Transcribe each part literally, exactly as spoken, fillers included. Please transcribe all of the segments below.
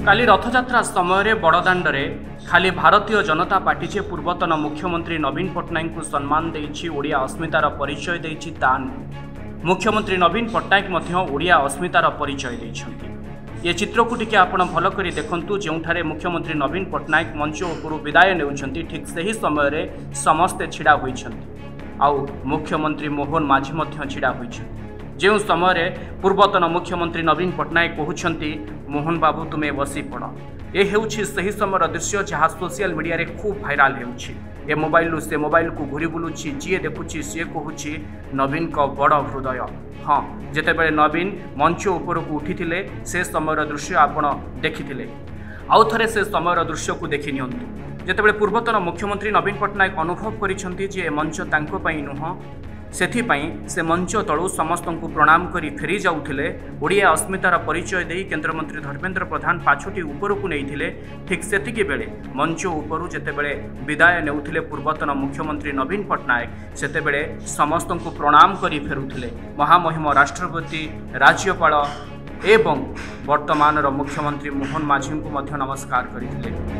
काली रथयात्रा समय बड़दाण्डे खाली भारतीय जनता पार्टी जे पूर्वतन मुख्यमंत्री नवीन पट्टनायक को सम्मान देइछि ओडिया अस्मितार परिचय देइछि ता मुख्यमंत्री नवीन पट्टनायक ओडिया अस्मितार परिचय देइछन्ति। ये चित्र को टिके आपण भल करी देखंतु जोंठारे मुख्यमंत्री नवीन पट्टनायक मंच उपरु विदाय नेउछन्ति ठीक सही समय समस्ते छिड़ा होइछन्ति आउ मुख्यमंत्री मोहन माझी मध्य छिड़ा होइछन्ति। जो समय पूर्वतन मुख्यमंत्री नवीन पट्टनायक कहउछन्ति मोहन बाबू तुमे बसी पड़ ए हेउछि सही समय दृश्य जहाँ सोशल मीडिया रे खूब भाइराल हेउछि। ए मोबाइल से मोबाइल को घूरी बुलुछि जी देखुछि सी कहउछि नवीन का बड़ हृदय। हाँ जेतेबेले नवीन मंच ऊपर को उठिथिले से समय दृश्य आपण देखिथिले आउ थरे से समय दृश्य को देखि नियंतु। जेतेबेले पूर्वतन मुख्यमंत्री नवीन पट्टनायक अनुभव करिसंति जे मंच तांको पई नुह सेथिपाई से मंच तलु समस्त को प्रणाम करी फेरी जाउथिले। ओडिया अस्मितार परिचय देई केंद्रमंत्री धर्मेंद्र प्रधान पाछोटी ऊपर को नैथिले। ठीक सेतिके बेले मंच ऊपर जेतेबेले विदाय नेउथिले पूर्वतन मुख्यमंत्री नवीन पट्टनायक सेतेबेले समस्त को प्रणाम करी फेरुथिले। महामहिम राष्ट्रपति राज्यपाल एवं वर्तमान मुख्यमंत्री मोहन माझी को मध्य नमस्कार करथिले।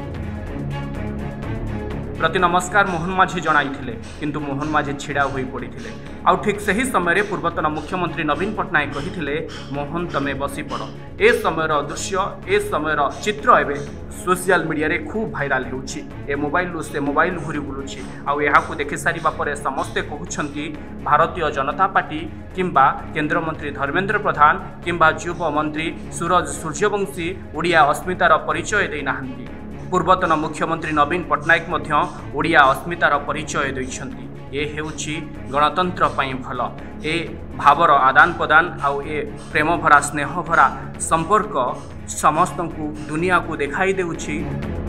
प्रति नमस्कार मोहन माझी जणाइथिले किंतु मोहन माझी छिड़ा होई पड़िथिले। आउ ठीक सही समय पूर्वतन मुख्यमंत्री नवीन पट्टनायक कहिथिले मोहन तमे बसी पड़। ए समयर दृश्य ए समयर चित्र एबे सोशल मीडिया रे खूब भाइराल हेउछि। ए मोबाइल से मोबाइल घुरी बुलुछि आउ एहाकु देखि सारिबा परे समस्ते कहउछन्ति भारतीय जनता पार्टी किंबा केंद्रमंत्री धर्मेंद्र प्रधान किंबा युव मंत्री सूरज सूर्यवंशी ओडिया अस्मितार परिचय देई नाहंती। पूर्वतन मुख्यमंत्री नवीन पट्टनायक मध्य ओडिया अस्मितार परिचय दैछन्ति। ए हेउछि गणतंत्र पई भल। ए भावर आदान प्रदान आउ ए प्रेम भरा स्नेह भरा संपर्क समस्त को दुनिया को देखाई देउछि।